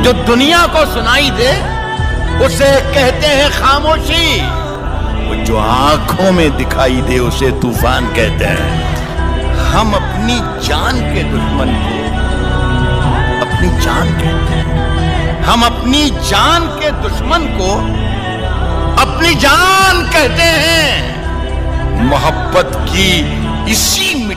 जो दुनिया को सुनाई दे उसे कहते हैं खामोशी, वो जो आंखों में दिखाई दे उसे तूफान कहते हैं। हम अपनी जान के दुश्मन को अपनी जान कहते हैं। हम अपनी जान के दुश्मन को अपनी जान कहते हैं। मोहब्बत की इसी